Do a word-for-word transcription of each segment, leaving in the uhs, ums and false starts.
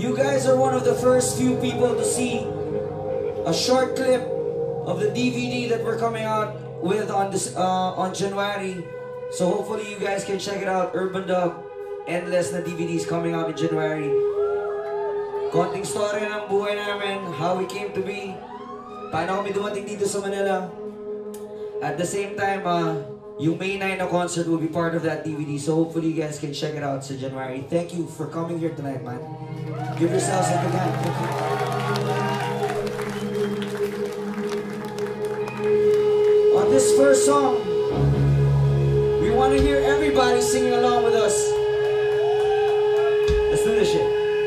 You guys are one of the first few people to see a short clip of the D V D that we're coming out with on this uh, on January. So hopefully you guys can check it out. Urban Dub, Endless na D V D is coming out in January. Konting story ng buhay namin, how we came to be, paano kami dumating dito sa Manila. At the same time, uh, yung May nine na concert will be part of that D V D. So hopefully you guys can check it out sa January. Thank you for coming here tonight, man. Give yourselves a big hand. Thank you. On this first song, we want to hear everybody singing along with us. Let's do this shit.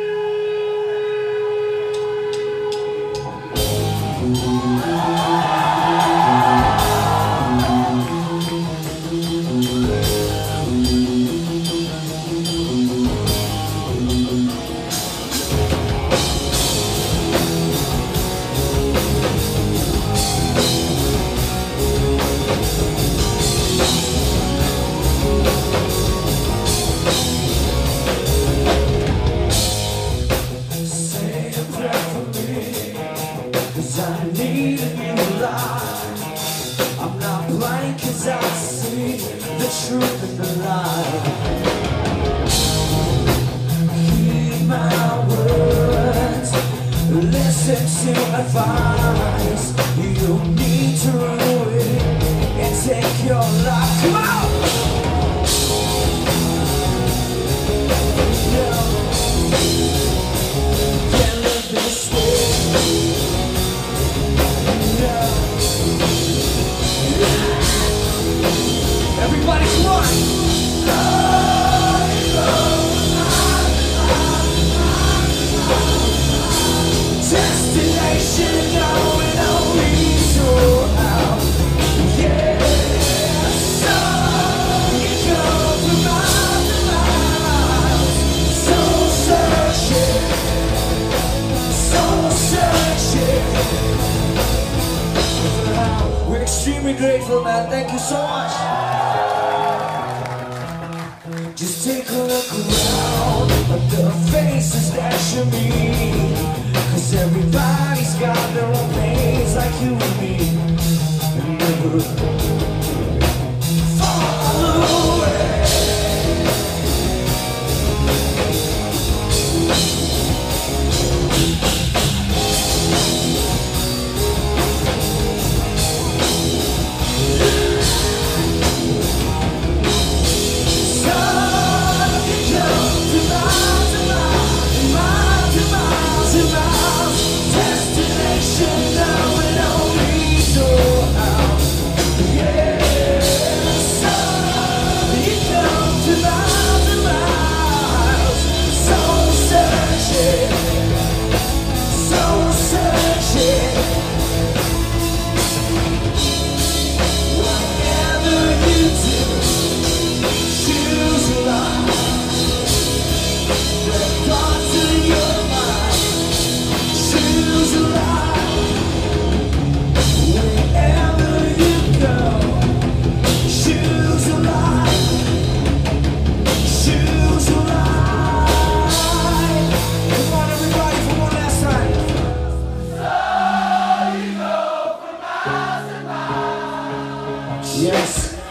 Truth and the lie. Heed my words, listen to advice. You don't need to ruin and take your life. Come on! No, can't live this way. No. Everybody, come on! Destination, going only so out. Yeah, so you go for miles and miles. Soul searching, soul searching. We're extremely grateful, man. Thank you so much. Just take a look around at the faces that you meet, 'cause everybody's got their own pains like you and me. And never fall away. Yes.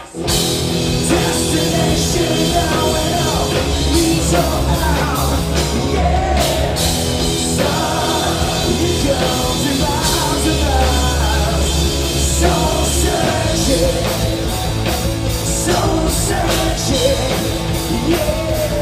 Destination now and all leads all out. Yeah. So you go to miles and miles. Soul searching, soul searching. Yeah.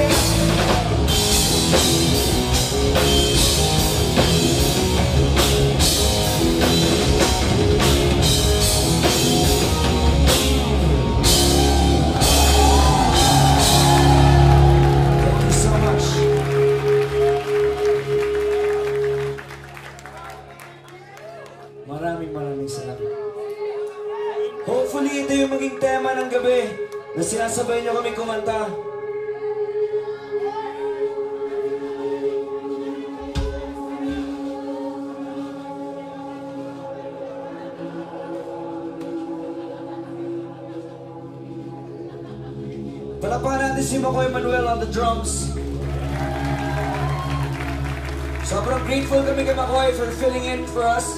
Maraming maraming salamat. Hopefully ito yung maging tema ng gabi na sinasabay niyo kami kumanta. Palapakan natin si Makoy Manuel on the drums. Sobrang grateful kami kay Makoy for filling in for us.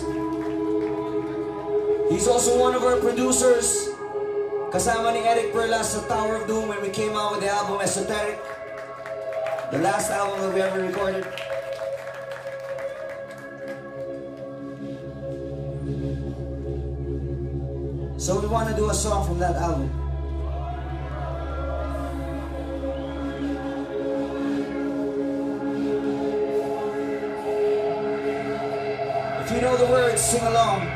He's also one of our producers. Kasama ni Eric Perlas sa Tower of Doom when we came out with the album Esoteric. The last album that we ever recorded. So we want to do a song from that album. If you know the words, sing along.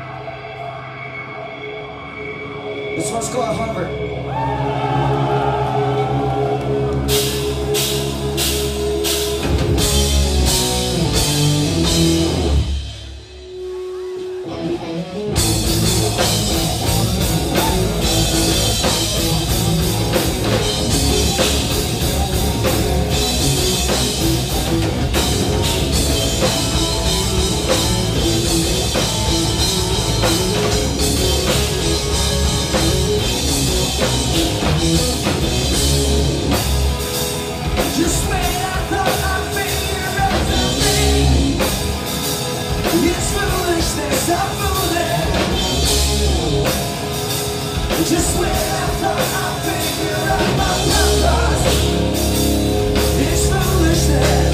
This one's called Hover. Just when I thought I'd figure out my purpose, it's foolishness.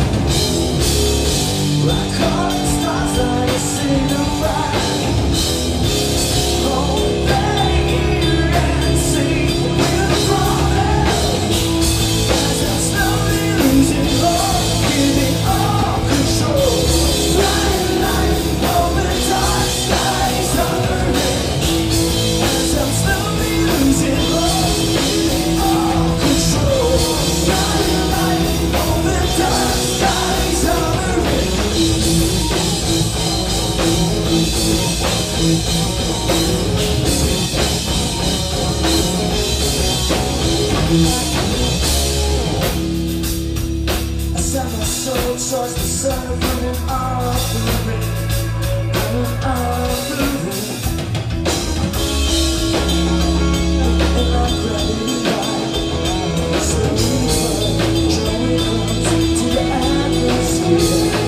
Like all the stars that I see to find. Oh, they hear and see we're falling. As I'm slowly losing love, giving all control. Flying like over dark skies hovering. As I'm slowly losing love, giving all control. Flying like over dark skies hovering. I set my soul towards the sun of running off the ring, running off the ring. And I'm gravity light, so deeper, drawing close to the atmosphere.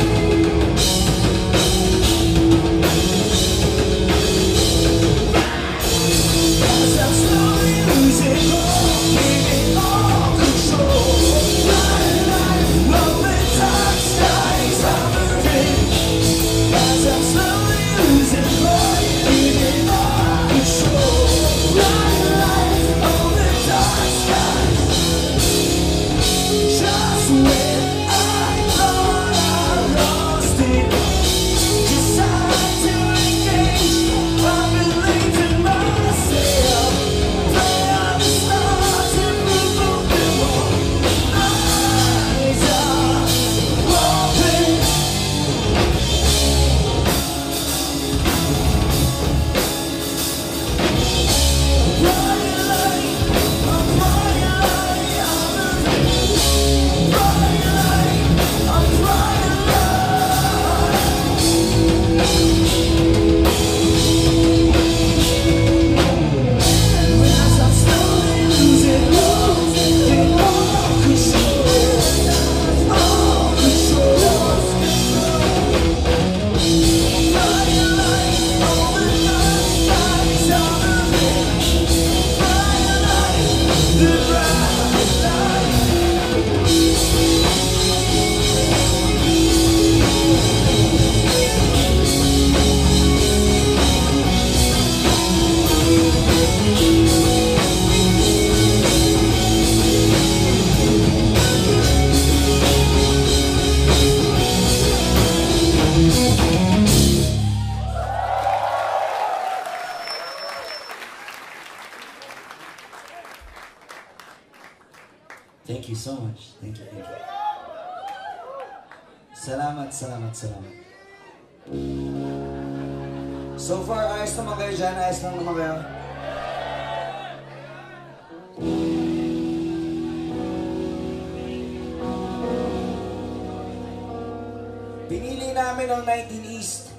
As I'm slowly losing love, giving all control. Flying like over dark skies hovering. As I'm slowly losing love, giving all control. Flying like over dark skies. Just when I thought I lost it, decide to engage. I've been leaving myself. Play on the stars and move on them all. Eyes are open. Bright light, a bright light, bright light, a bright as I'm slowly losing love, getting all control, all control. Bright light, over dark skies hovering. Bright light, the bright light. Thank you so much. Thank you, thank you. Salamat, salamat, salamat. So far, ayos naman kayo dyan. Ayos lang naman kayo. Pinili namin ang nineteen East.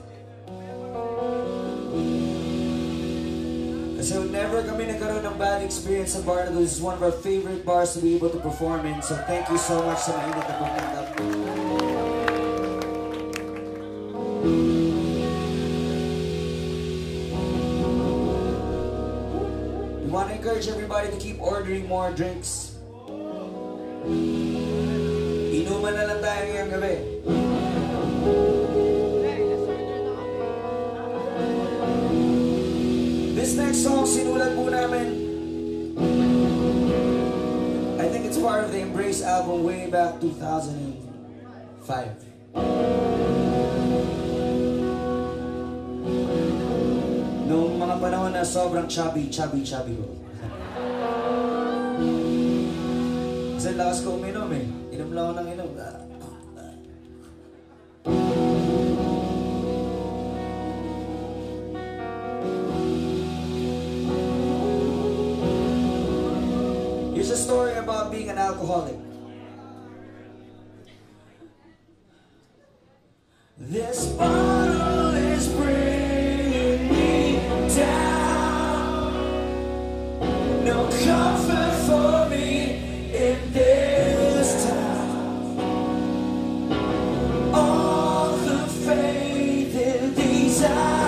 Kasi never kami nagkaroon ng bad experience sa bar na to. This is one of our favorite bars to be able to perform in. So thank you so much sa mainit na pumunta. encourage everybody to keep ordering more drinks. Inuman na lang tayo ngayong gabi. This next song, sinulat po namin. I think it's part of the Embrace album way back two thousand five. Noong mga panahon na sobrang chubby, chubby, chubby ko. Kasi lakas ko uminom eh. Inom lang ako ng inom. Here's a story about being an alcoholic. This bottle is bringing me down. No comfort for me in this town. All the faith in these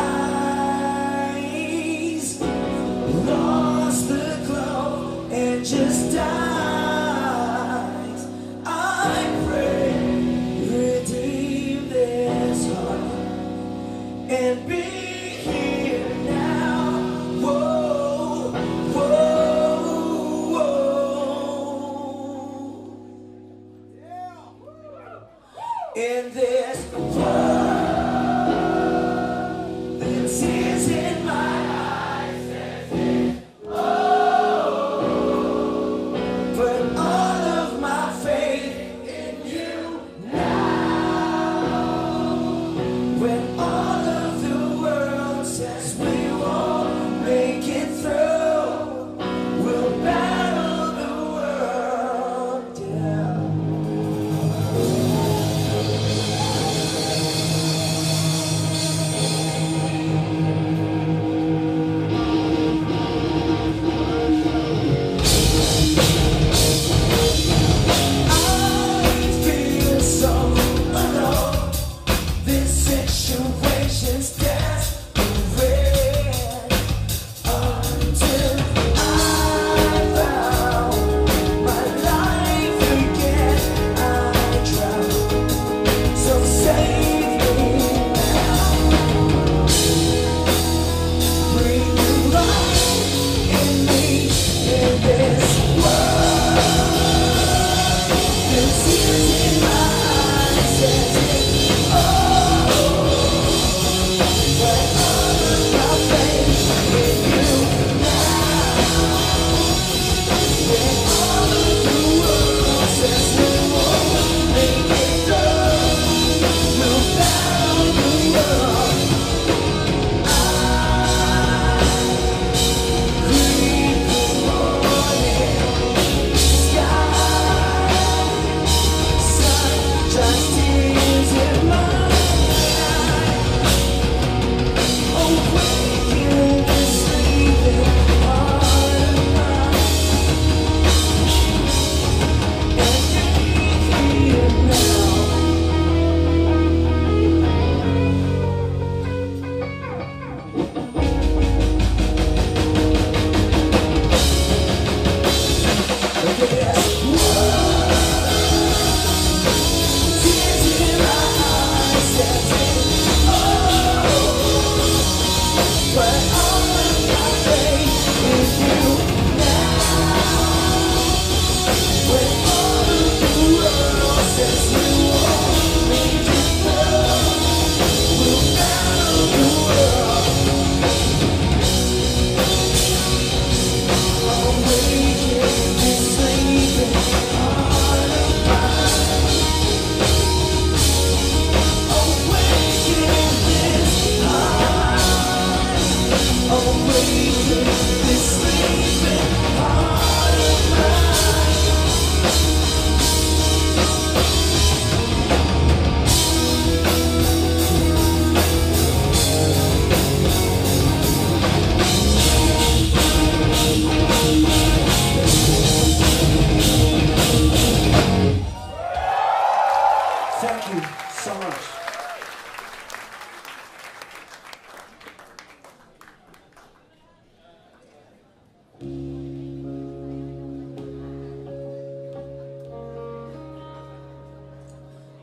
eyes lost the glow and just dies. I pray, redeem this heart and be here now. Whoa, whoa, whoa. In this world, the tears in my eyes, put all of my faith in you now. When all of the world says we won't make it through, we'll battle the world down.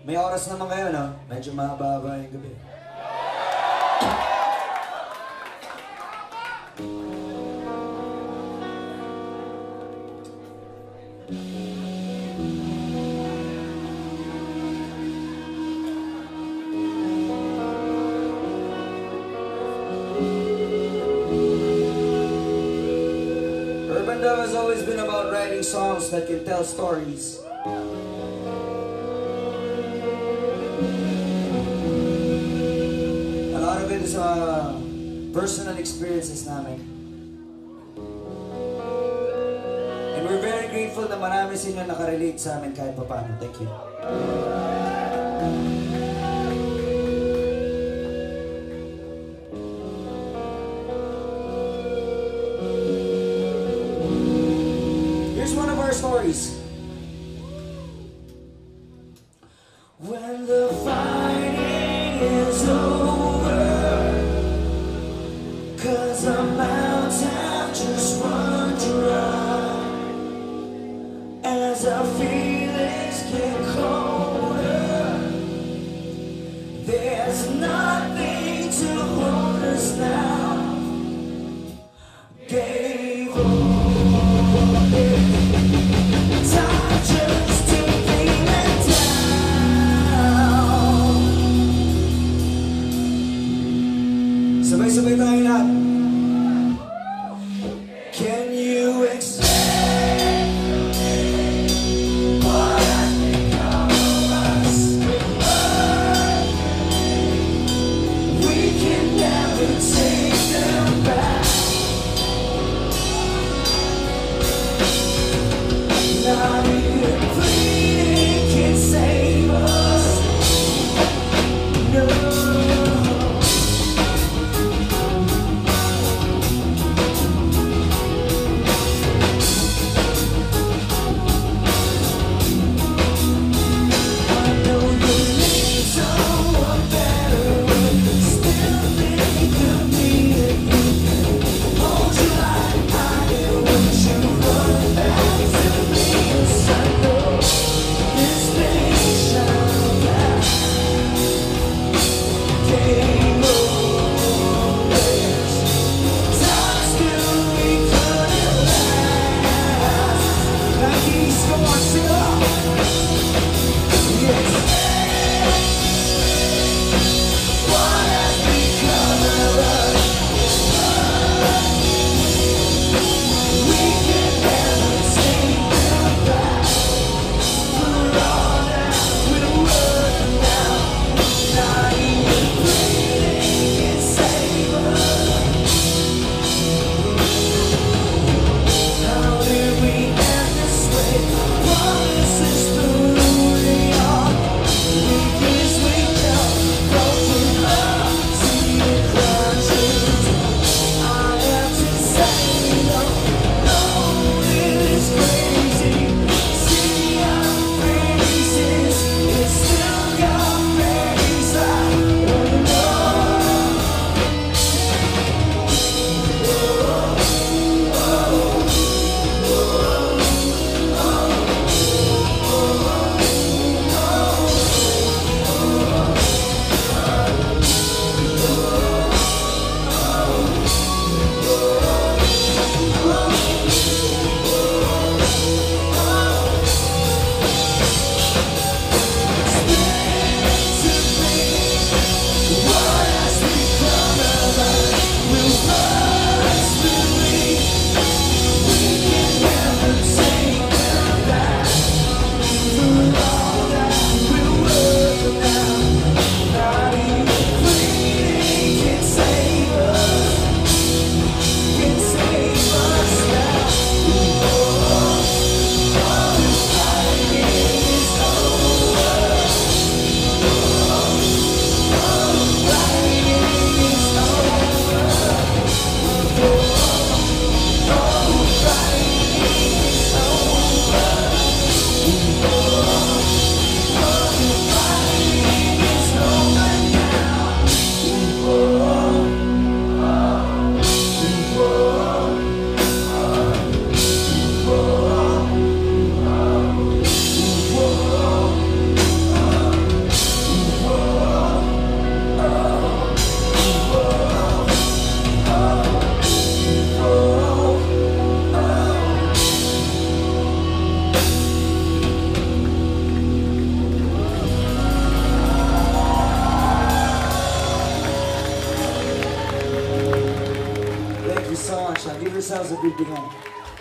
May oras naman kayo, no? Medyo mahaba-haba yung gabi. Urban Dub has always been about writing songs that can tell stories. A lot of it is uh, personal experiences namin. And we're very grateful na marami sa inyo nakarelate sa amin kahit papaano. Thank you. Here's one of our stories. When the fighting is over, 'cause the mountains have just run dry, as our feelings get colder, there's nothing to hold us now. Gave up. Time just to bring it down. Sabay-sabay tayo lahat. Can you explain what has become of us? We can never take them back. Not even pleading can save us. No. I know you need someone better, still think of me if you hold you like I do. Won't you run back to me? 'Cause I know this nation that game over. Times still we couldn't last. Like he's going to up. Yes. What has become of us? We can never take them back. We're all that we're worth now. Not even breathing can save us. How did we end this way? Promises through the arm. We kiss, we jump, broken love, see it crashes. I have to say no, no, it is crazy. See our faces, it's still got face. I wanna know. Big hand.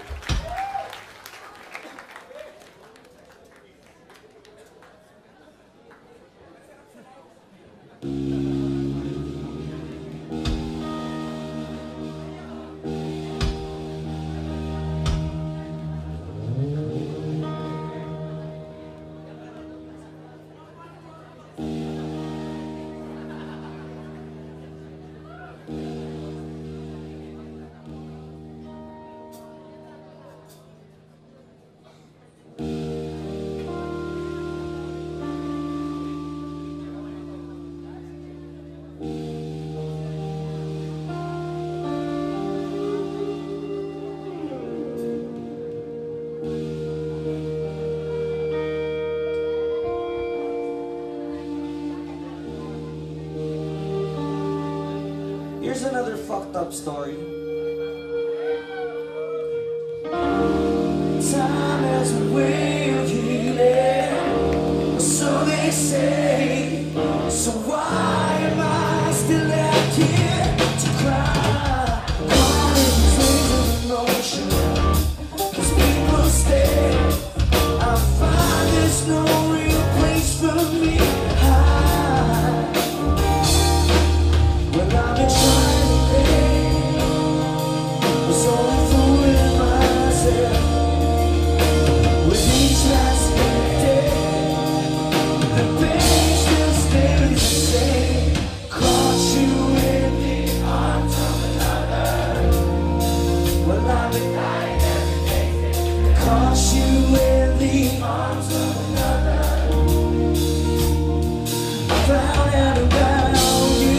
Here's another fucked up story. Time has a way of healing, so they say. So why am I still left here to cry? Caught in the flames of emotion, 'cause people stay. I find there's no real place for me to hide. Well, I've been trying to think, was only fooling myself. With each last day, the pain still stays the same. Caught you in the arms of another. Well, I've been dying every day. Caught you in the arms of another. I found out about you.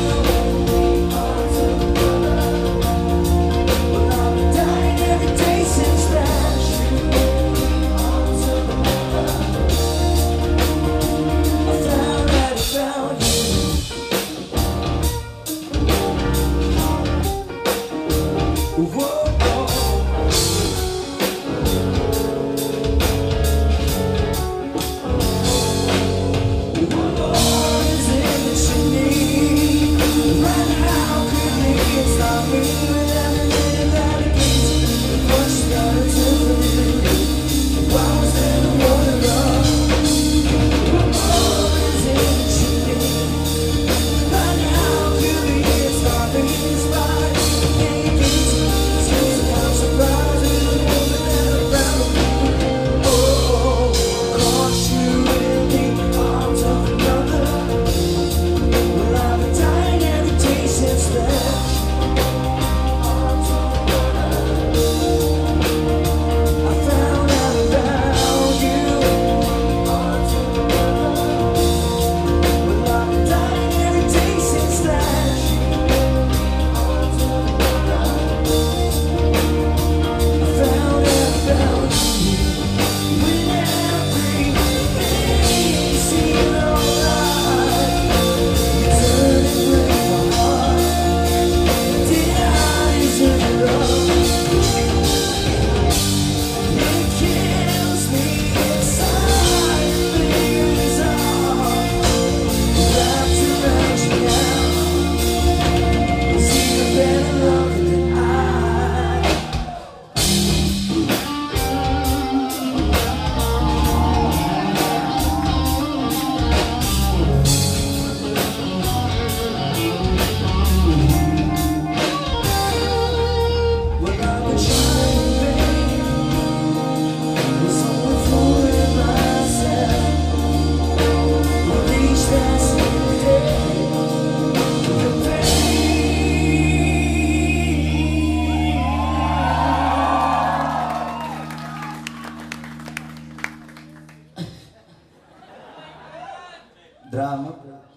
Drama.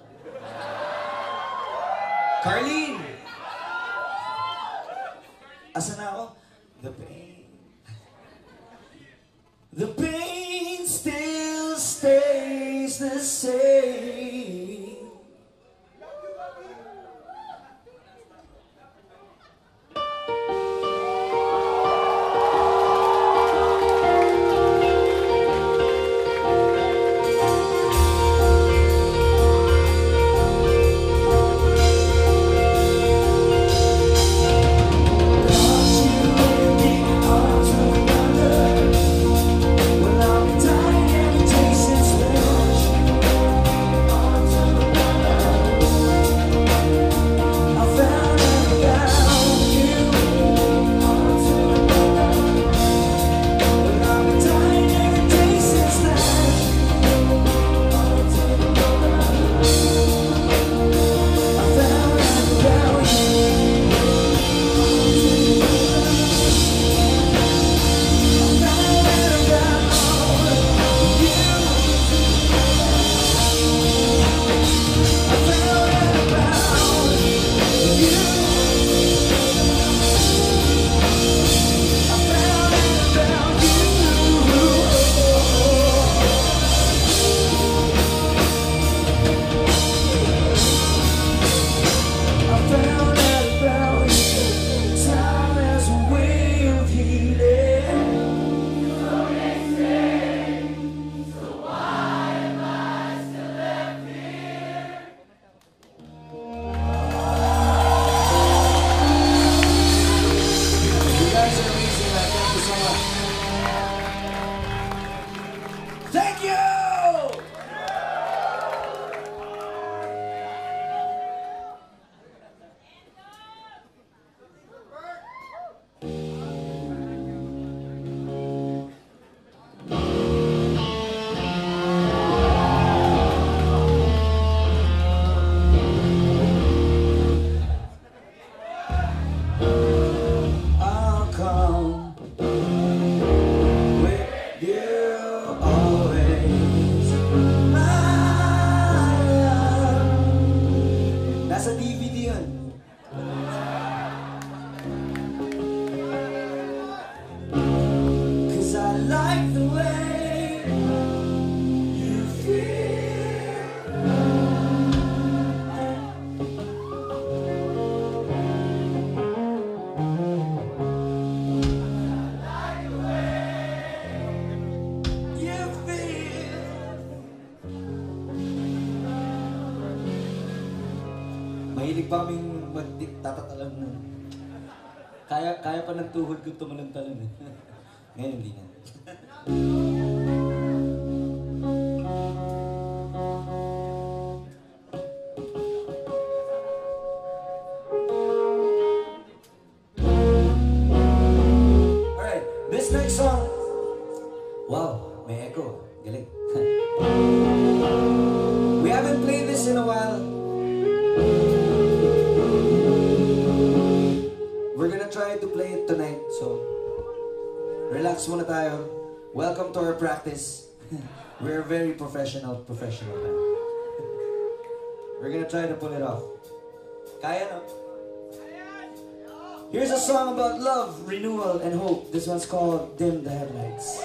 Carlene! Asa na ako? The pain. The pain still stays the same. Caught you in the mahilig pa kaming magtatatalan na. Kaya, kaya pa ng tuhod ko tumalon-talon eh. Ngayon hindi na. Alright, this next song. Wow, may echo. Galing. We haven't played this in a while. We're gonna try to play it tonight, so relax muna tayo. Welcome to our practice. We're very professional, professional now. We're gonna try to pull it off. Kaya no? Here's a song about love, renewal, and hope. This one's called Dim the Headlights.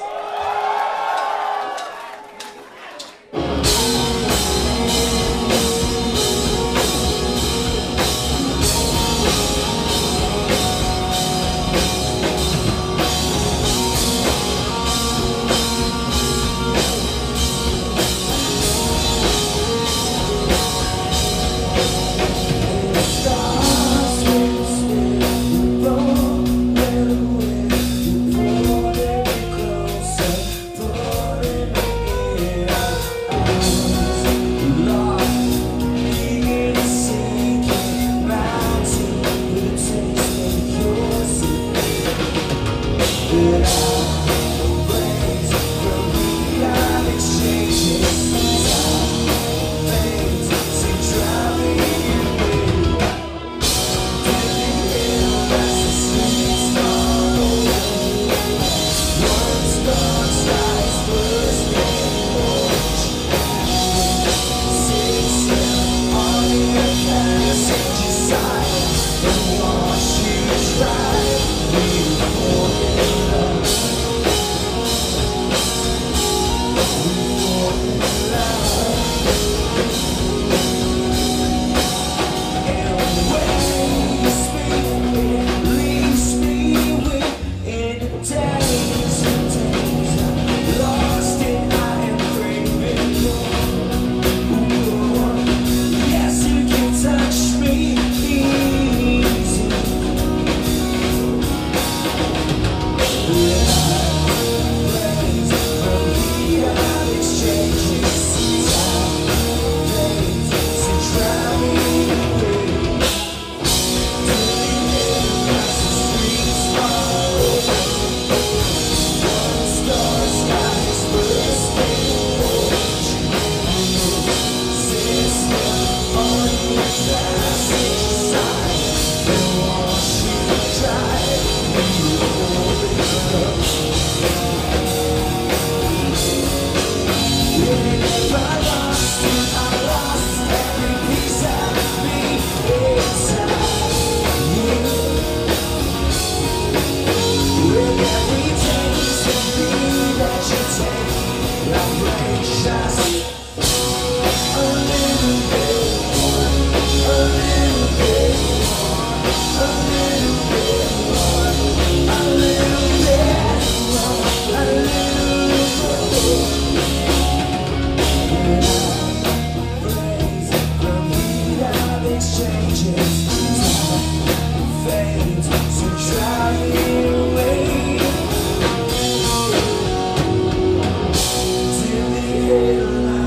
Till the headlights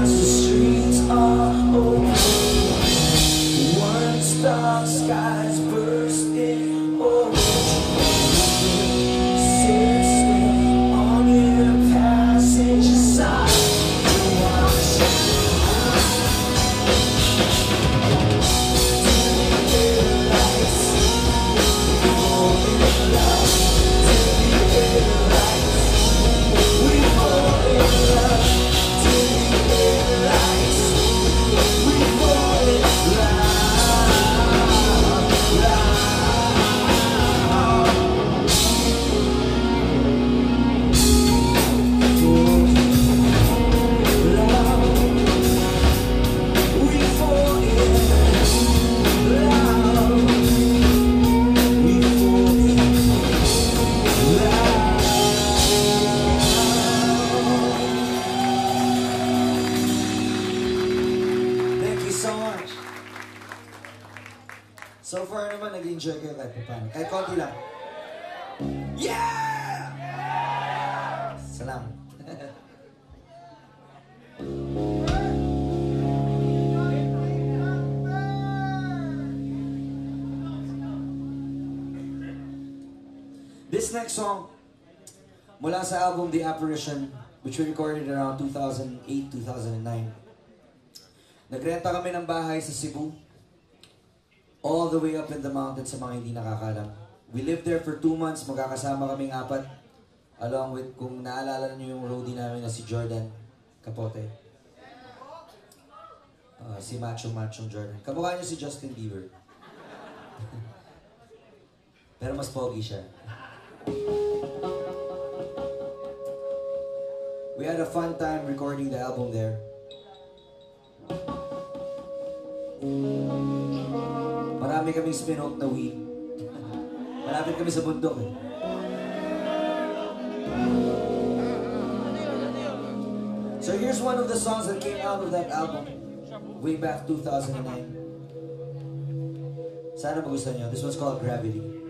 So far naman, nag-enjoy kayo kahit paano. Kahit konti lang. Yeah! Salamat. This next song, mula sa album The Apparition, which we recorded around two thousand eight, two thousand nine. Nagrenta kami ng bahay sa Cebu, all the way up in the mountains sa mga hindi nakakalam. We lived there for two months, magkakasama kaming apat, along with, kung naalala niyo yung roadie namin na si Jordan Capote. Uh, si Macho Macho Jordan. Kamukha niyo si Justin Bieber. Pero mas pogi siya. We had a fun time recording the album there. Marami kaming spin-off na weed. Malapit kami sa bundok eh. So here's one of the songs that came out of that album way back two thousand nine. Sana magustuhan nyo. This one's called Gravity.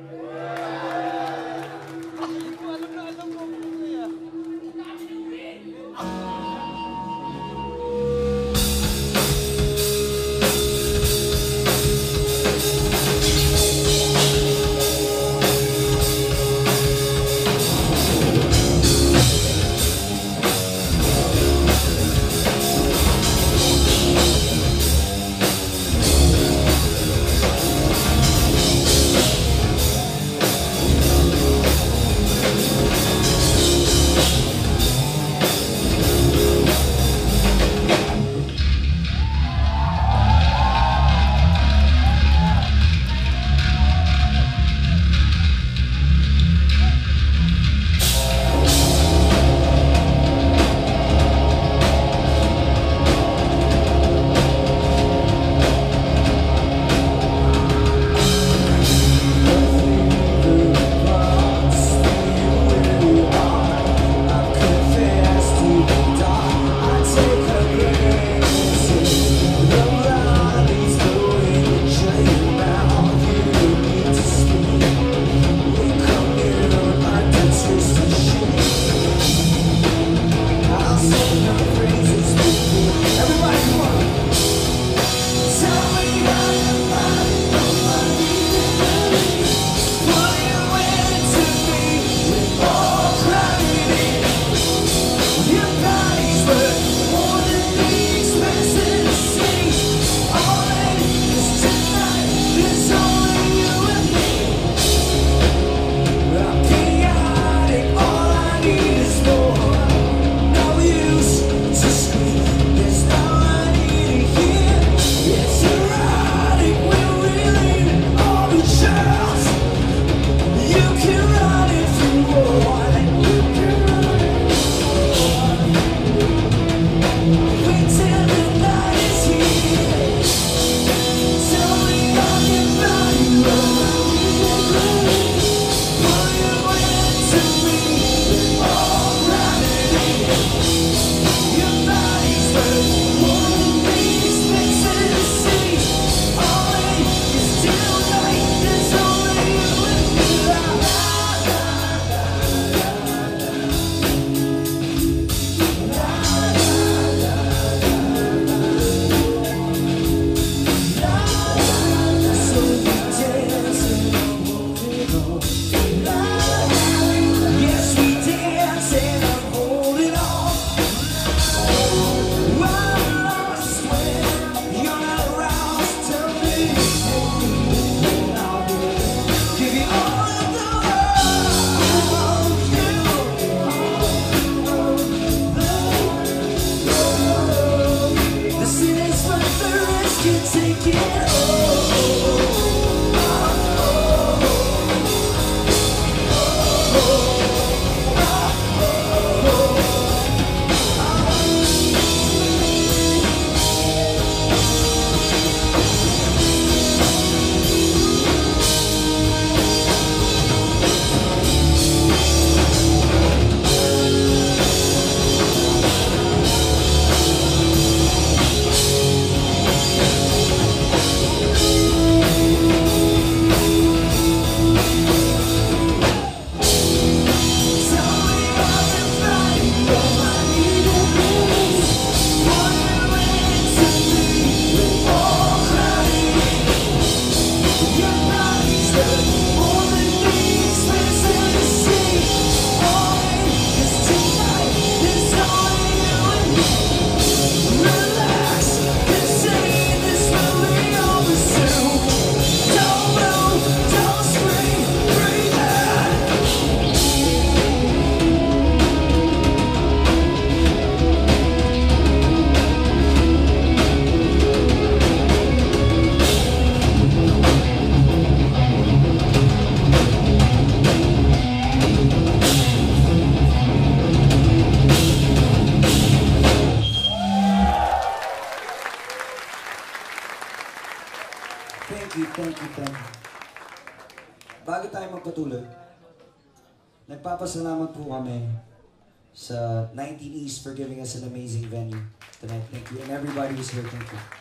thank you, thank you. Bago tayo magpatuloy, nagpapasalamat po kami sa nineteen East for giving us an amazing venue tonight. Thank you. And everybody who's here, thank you.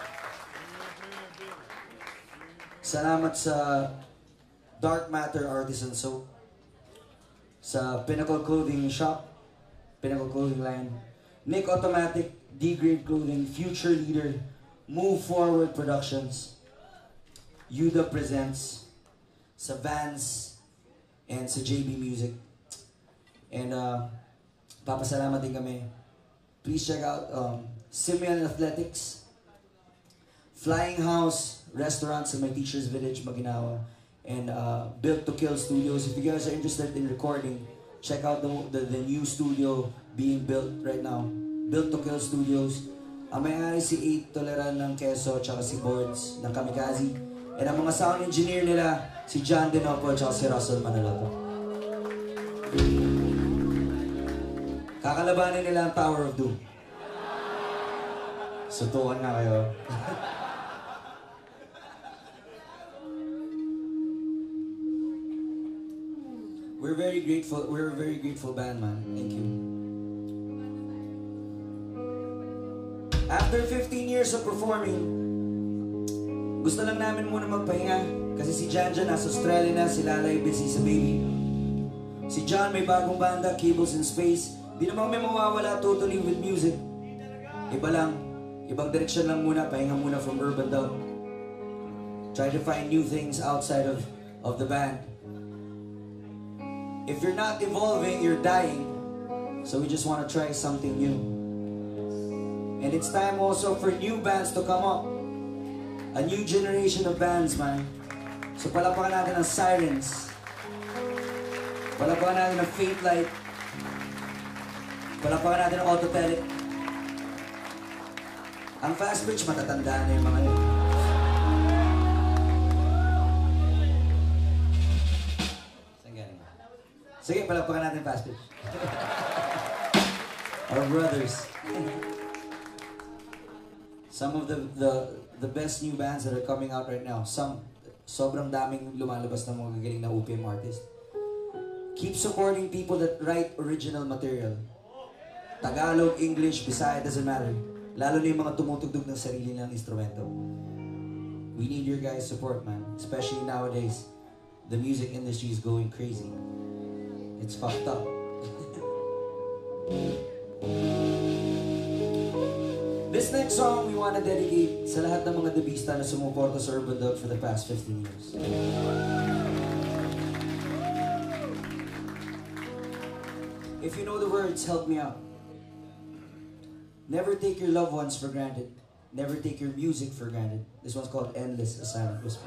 Salamat sa Dark Matter Artisan Soap, sa Pinnacle Clothing Shop, Pinnacle Clothing Line, Nick Automatic, D-Grade Clothing, Future Leader, Move Forward Productions, Yuda Presents, sa Vans, and sa J B Music. And uh, papasalamat din kami. Please check out um, Simeon Athletics, Flying House Restaurant sa my teacher's village, Maginawa, and uh, Built to Kill Studios. If you guys are interested in recording, check out the, the, the new studio being built right now. Built to Kill Studios. Ang may-ari si Eight Toleran ng Quezon, tsaka si Boards ng Kamikaze. And ang mga sound engineer nila, si John Dinopo, tsaka si Russell Manaloto. Kakalabanin nila ang Tower of Doom. Sutukan na kayo. We're very grateful. We're a very grateful band, man. Thank you. After fifteen years of performing, gusto lang namin muna magpahinga. Kasi si Janjan nasa Australia na, si Lalay busy sa baby. Si John may bagong banda, Cables in Space. Di naman may mawawala totally with music. Iba lang. Ibang direksyon lang muna. Pahinga muna from Urban Dub. Try to find new things outside of, of the band. If you're not evolving, you're dying. So we just want to try something new. And it's time also for new bands to come up. A new generation of bands, man. So palapakan natin ang Sirens. Palapakan natin ang Faint Light. Palapakan natin ang Autotelic. Ang Fast Pitch, matatanda na yung mga yun. Saan galing? Sige, palapakan natin Fast Pitch. Our brothers. Some of the, the the best new bands that are coming out right now. Some, sobrang daming lumalabas ng mga gagaling na O P M artists. Keep supporting people that write original material. Tagalog, English, Bisaya, doesn't matter. Lalo na yung mga tumutugtog ng sarili ng instrumento. We need your guys' support, man. Especially nowadays, the music industry is going crazy. It's fucked up. This next song we want to dedicate sa lahat ng mga debista na sumuporta sa Urban Dub for the past fifteen years. If you know the words, help me out. Never take your loved ones for granted. Never take your music for granted. This one's called Endless, a Silent Whisper.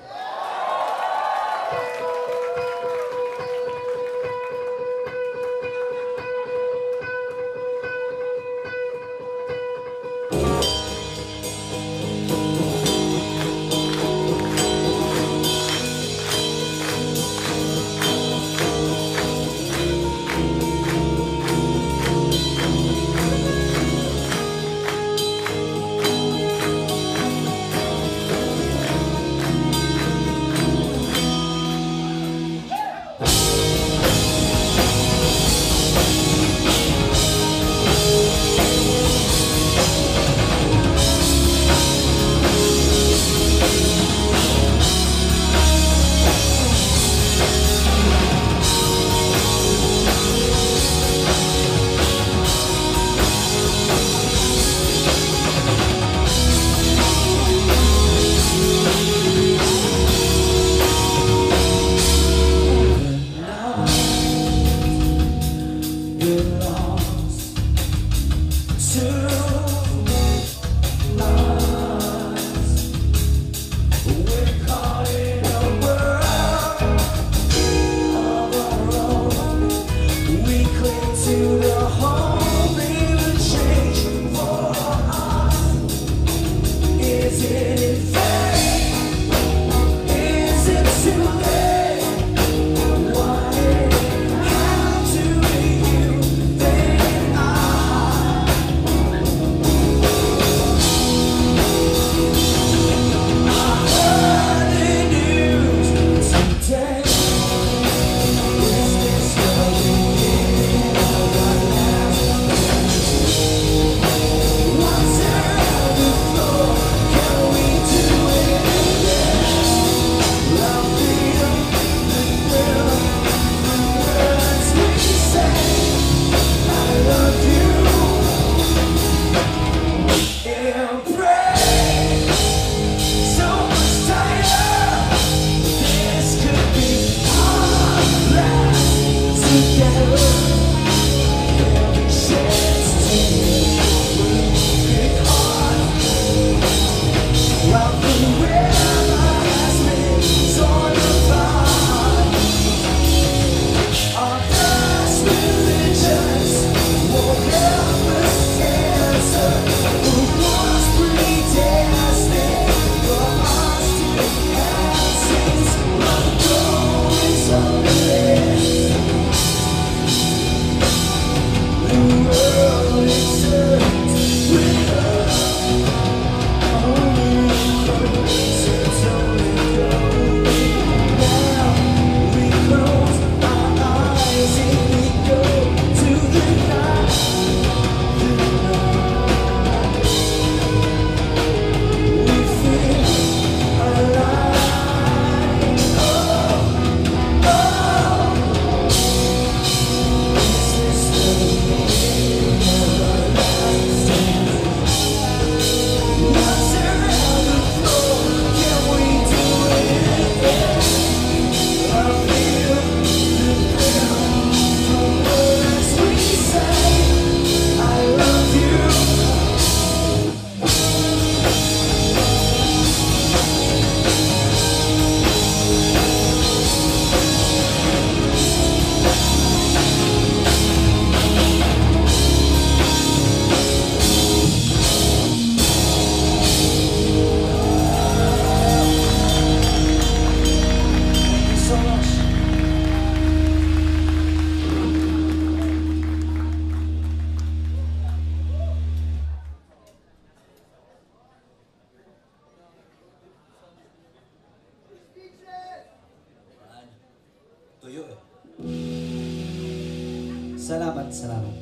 Salamat, salamat.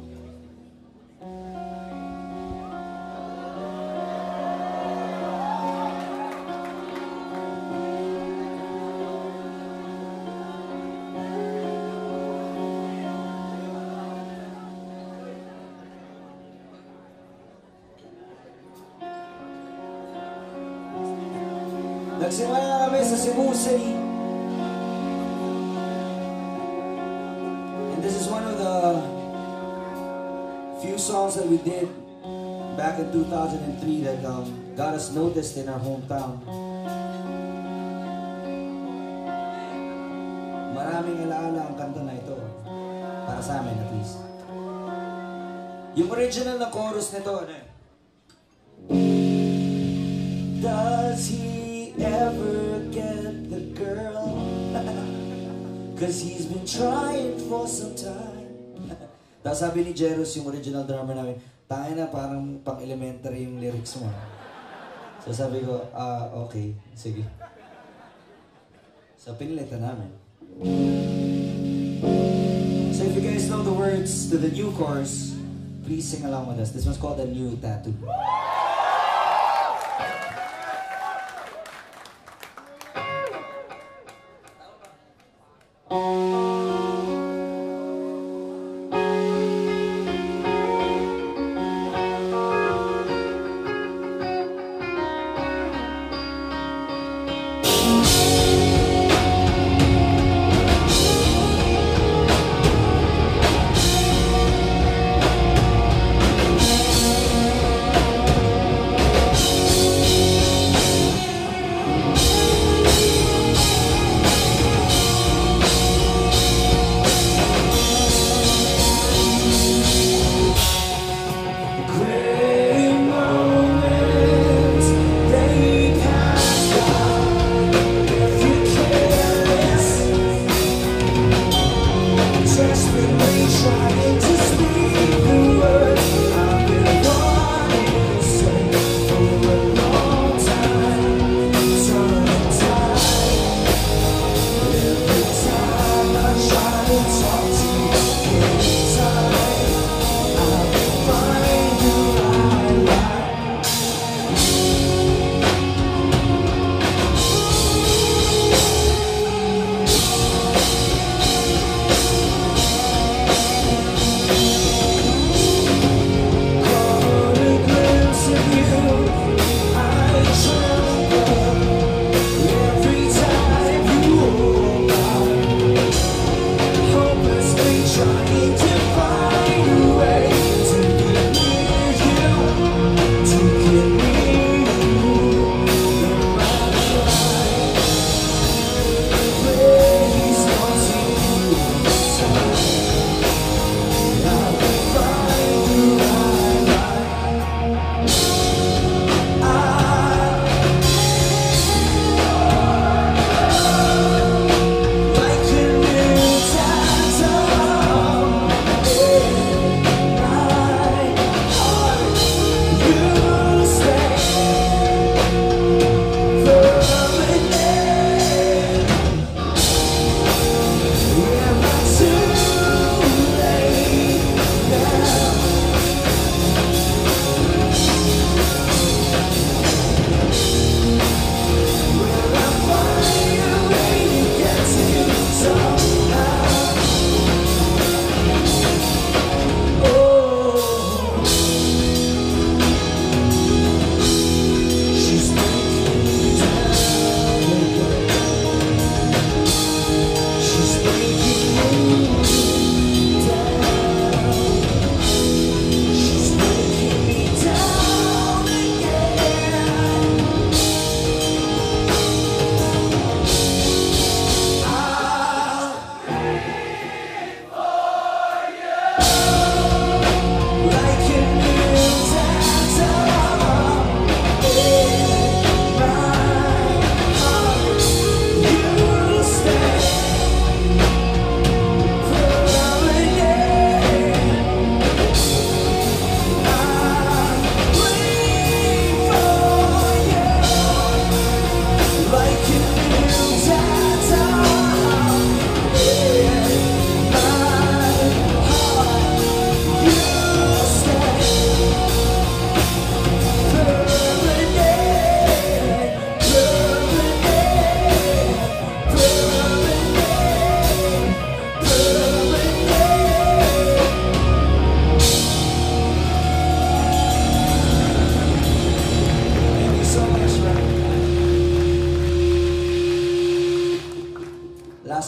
Nagsimula kami sa Cebu City. And this is one of the few songs that we did back in two thousand three that um, got us noticed in our hometown. Maraming alaala ang kanta na ito. Para sa amin at least. Yung original na chorus nito, ano eh? Does he ever get the girl? Cause he's been trying for some time. Tapos sabi ni Jeros, yung original drummer namin, tayo na parang pang-elementary yung lyrics mo. So sabi ko, ah, uh, okay, sige. So pinilitan namin. So if you guys know the words to the new chorus, please sing along with us. This one's called A New Tattoo.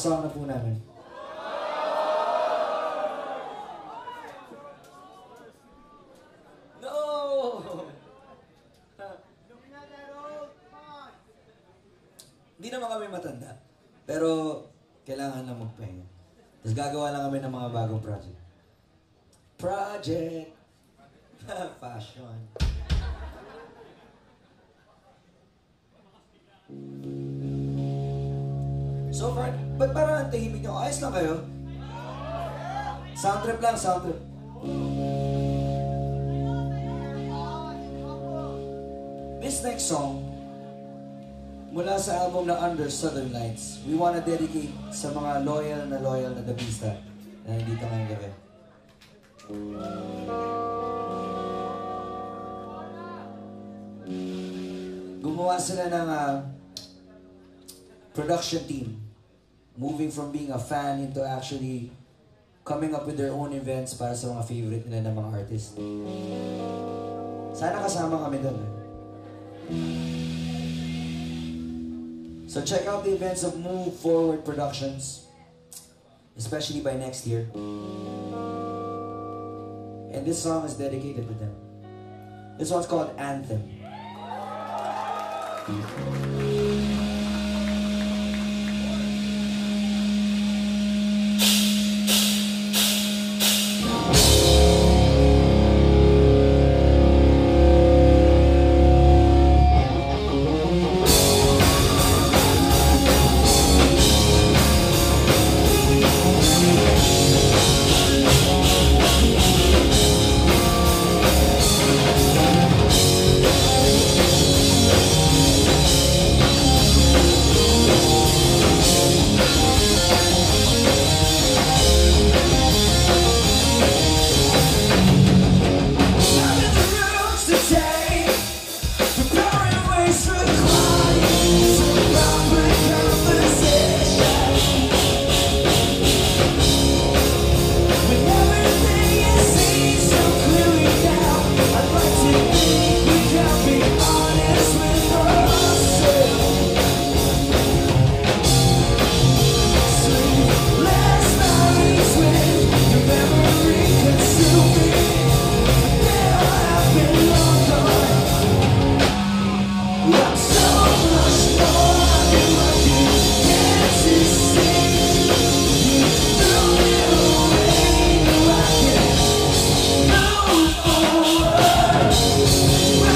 last song na po namin. No! Hindi naman kami matanda. Pero kailangan lang magpahinga. Tapos gagawa lang kami ng mga bagong project. Project! Fashion. So far, ba't parang ang tahimik nyo? Ayos lang kayo? Sound trip lang, sound trip. This next song, mula sa album na Under Southern Lights, we wanna dedicate sa mga loyal na loyal na dabista na nandito ngayong gabi. Gumawa sila ng uh, production team, moving from being a fan into actually coming up with their own events para sa mga favorite nila ng mga artist. Sana kasama kami doon. Eh. So check out the events of Move Forward Productions, especially by next year. And this song is dedicated to them. This one's called Anthem. We'll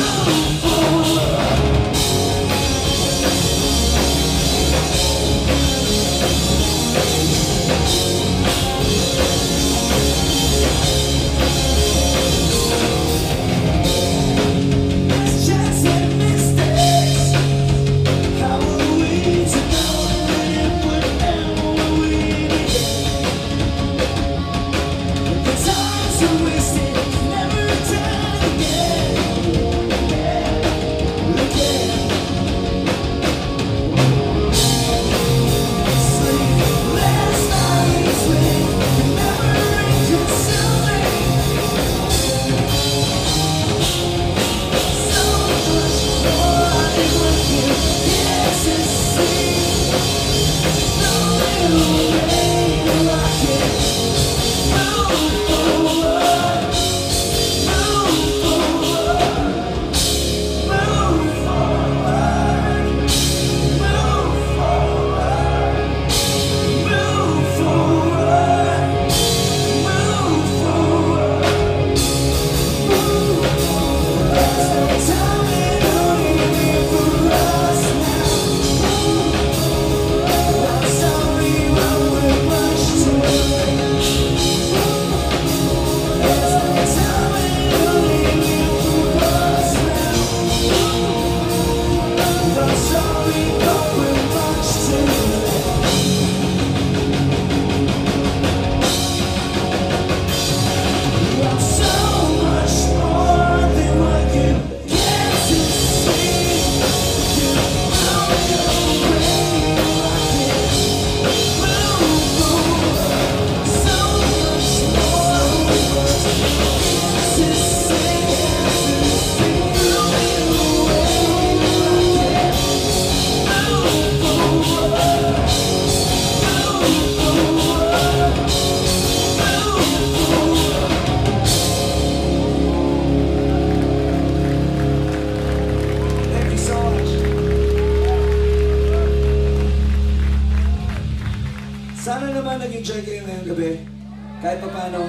nag-enjoy kayo ngayong gabi? Kahit pa paano?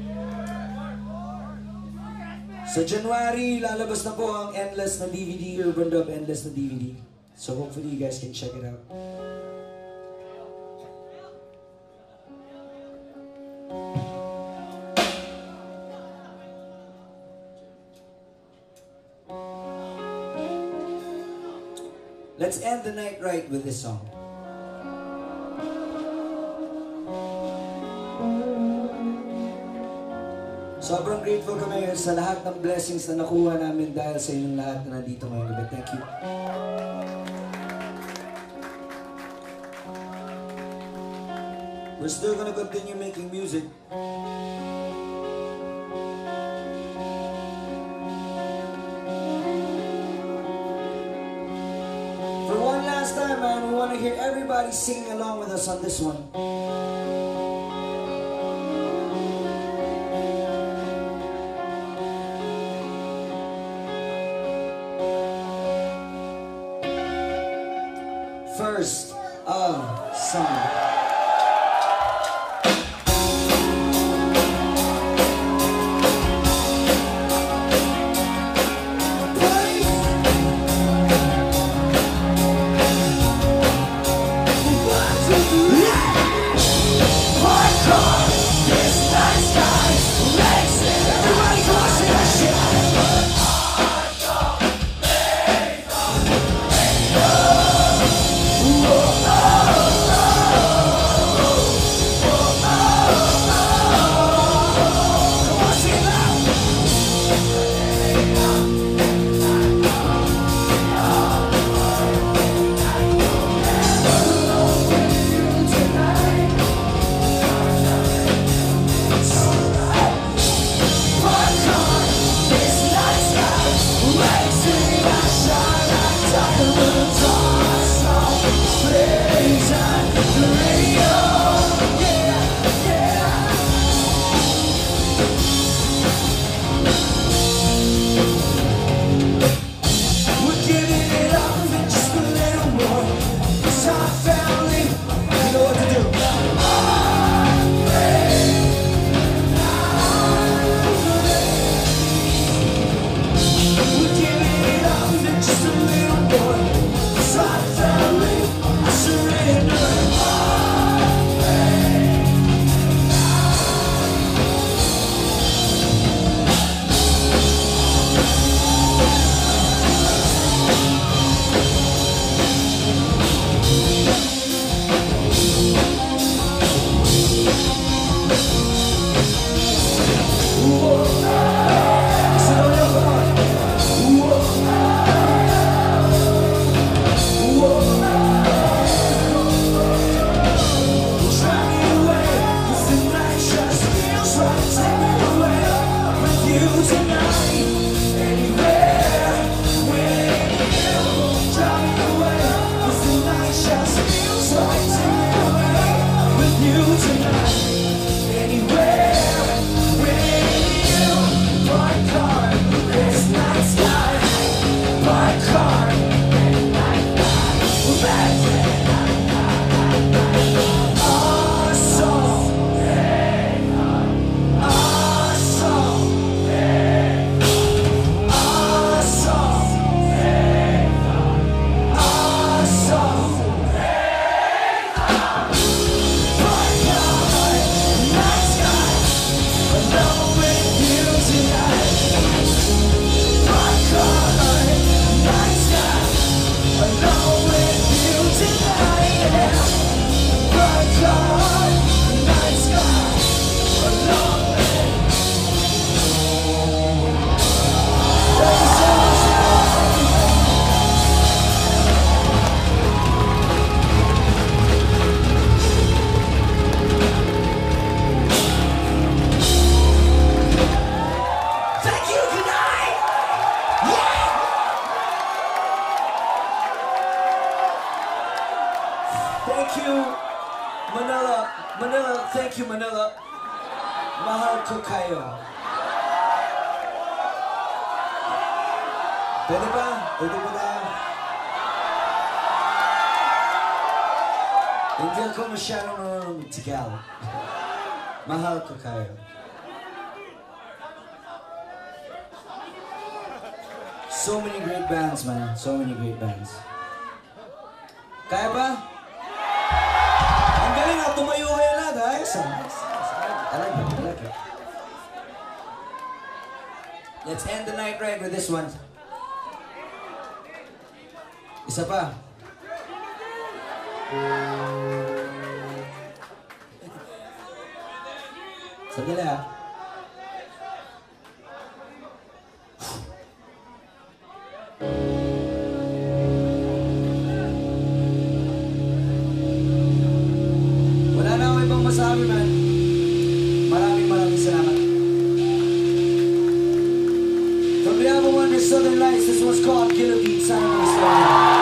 Sa January, lalabas na po ang Endless na D V D, Urban Dub Endless na D V D. So hopefully you guys can check it out. Let's end the night right with this song. Sobrang grateful kami sa lahat ng blessings na nakuha namin dahil sa inyong lahat na nandito ngayong gabi. Thank you. We're still gonna continue making music. For one last time, man, we want to hear everybody singing along with us on this one. First, a song. Thank you, Manila. Manila, thank you, Manila. Mahal ko kayo. Pwede ba? Pwede ba na? Hindi ako masyadong marunong mag-Tagalog. Mahal ko kayo. So many great bands, man. So many great bands. Kaya ba? Ang galing na, tumayo kayo lahat. Ayos ah. I like it, I like it. Let's end the night right with this one. Isa pa. Sandali ah. Wala na akong ibang masabi, man. Maraming maraming salamat. From the album Under Southern Lights, this one's called Killer Beat. Signing off, Star.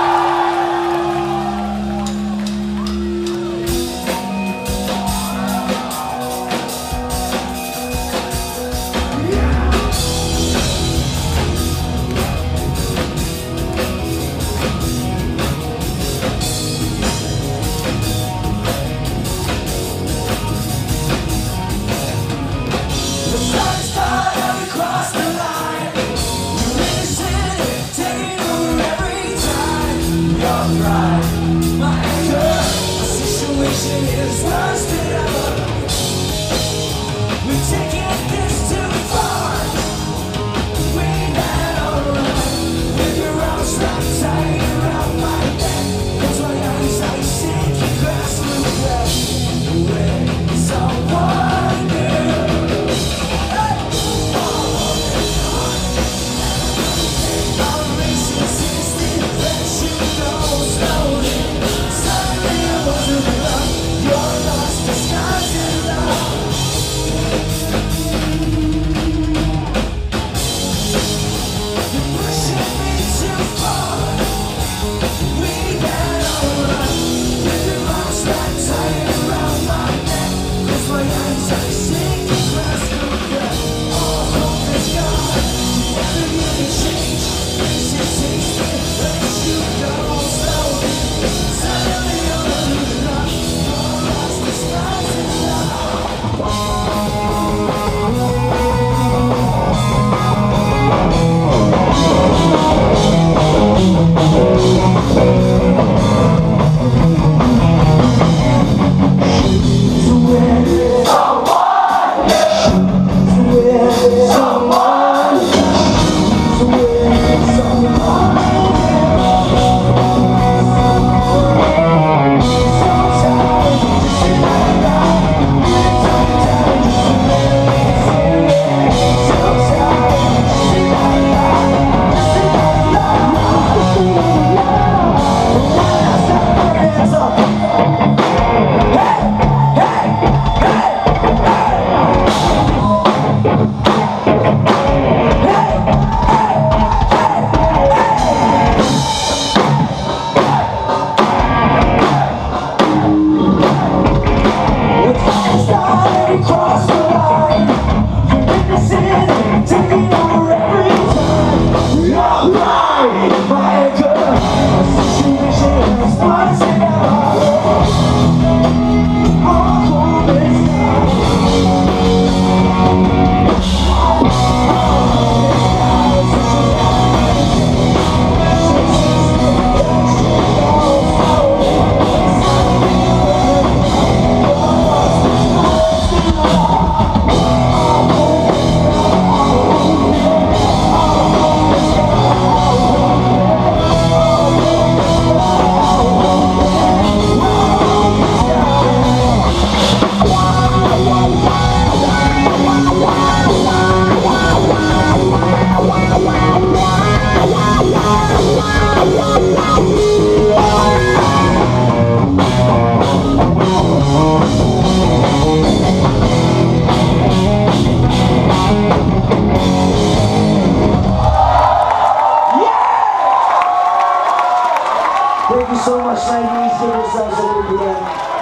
Thank you so much, nineties. Give yourselves a big hand.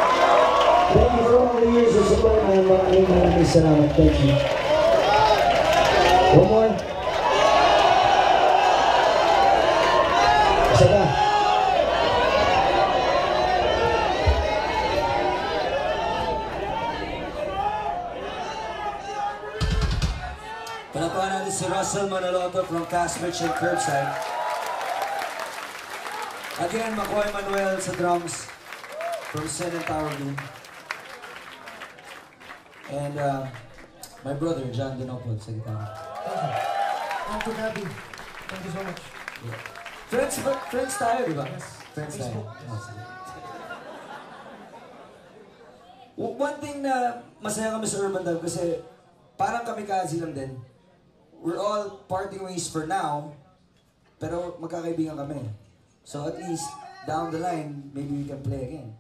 Thank you for all the years of support, man. Maraming maraming salamat. Thank you. One more. Isa pa. shoutout from Castbridge and Curbside. Again, Makoy Manuel sa drums from Sin and Tower Doom. And uh, my brother, John Denopod sa guitar. Thank you. I'm too happy. Thank you so much. Yeah. Friends, friends tayo, di ba? Yes. Friends tayo. Facebook. Oh, sige. One thing na masaya kami sa Urban Dub kasi parang kamikaze lang din. We're all parting ways for now, pero magkakaibigan kami. So at least, down the line, maybe we can play again.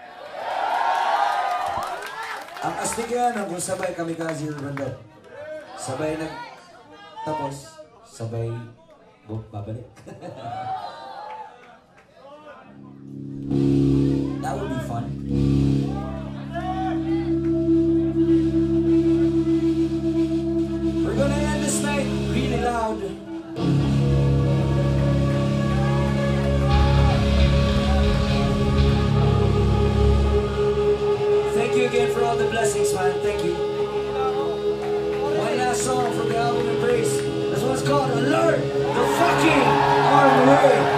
Ang astig yan kung sabay kamikaze Urban Dub. Sabay nag... Tapos, sabay... bu- babalik. That would be fun. We're gonna end this night really loud. Thank you again for all the blessings, man. Thank you. One last song from the album Embrace. This one's called Alert! The fucking Armed Way.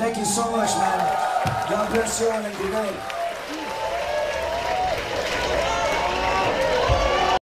God bless you all and good night.